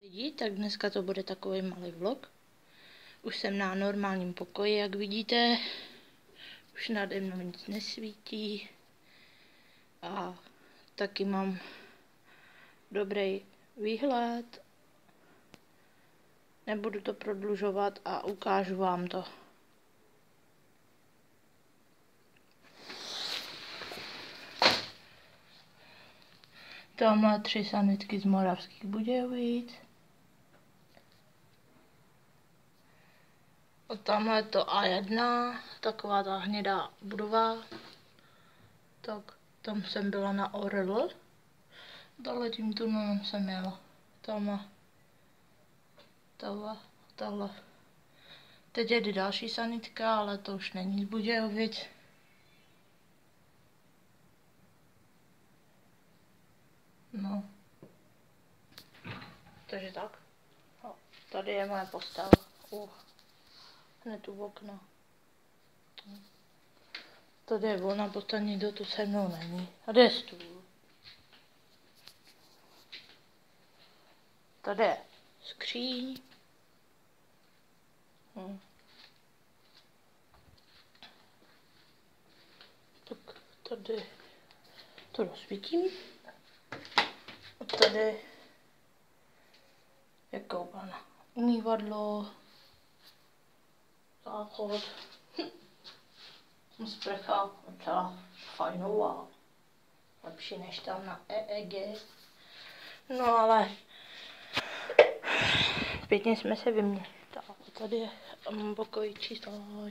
Lidi, tak dneska to bude takový malý vlog. Už jsem na normálním pokoji, jak vidíte. Už nade mnou nic nesvítí. A taky mám dobrý výhled. Nebudu to prodlužovat a ukážu vám to. Tamhle 3 sanitky z Moravských Budějovic. A tamhle to A1, taková ta hnědá budova. Tak tam jsem byla na Orl. Dále tím tunelem jsem jela. Tahle. Teď jede další sanitka, ale to už není z Budějovic. No. Takže tak. No, tady je moje postava. Hned u okna. Tady je volná postava, nikdo tu se mnou není. Tady je stůl. Tady je skříň. Tak tady to rozsvítím. A tady je koupelna. Umývadlo. Záchod. Sprcha docela fajnová. Lepší než tam na EEG. No ale pěkně jsme se vyměnili. Tady je pokoj číslo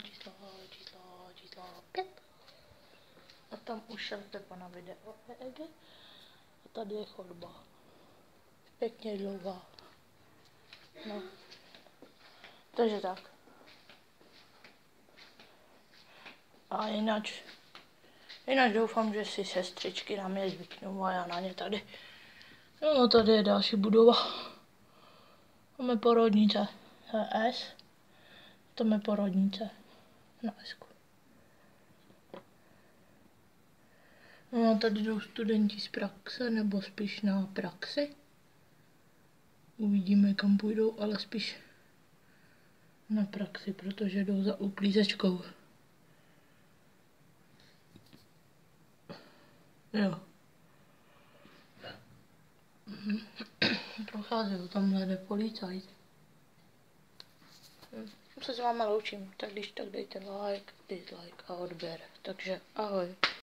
5. A tam už šel Pepa na video EEG. A tady je chodba. Pěkně dlouhá. No. Takže tak. A jinak doufám, že si sestřičky na mě zvyknou a já na ně tady. No, tady je další budova. Máme porodnice S. Tam je porodnice na S. No a tady jdou studenti z praxe, nebo spíš na praxi. Uvidíme, kam půjdou, ale spíš na praxi, protože jdou za uklízečkou. Jo. Procházejí, tamhle jde policajt. Se s váma loučím, tak když tak dejte like, dislike a odběr. Takže ahoj.